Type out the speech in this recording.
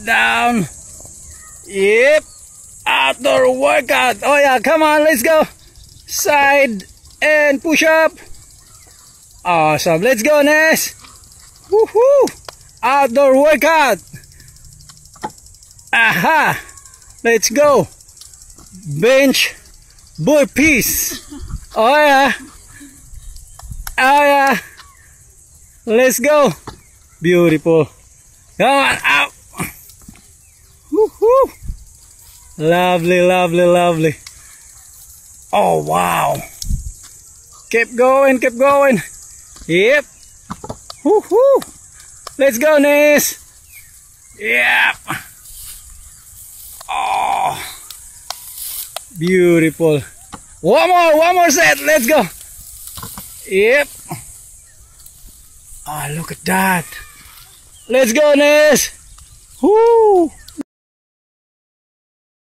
down. Yep. Outdoor workout. Oh yeah, come on, let's go. Side and push up. Awesome. Let's go, Ness. Woohoo! Outdoor workout. Aha! Let's go. Bench burpees. Oh yeah. Oh yeah. Let's go. Beautiful. Come on, out. Woohoo! Lovely, lovely, lovely. Oh wow. Keep going, keep going. Yep. Woohoo! Let's go, Ness. Yep. Oh, beautiful. One more set. Let's go. Yep. Oh, look at that. Let's go, Ness. Woo.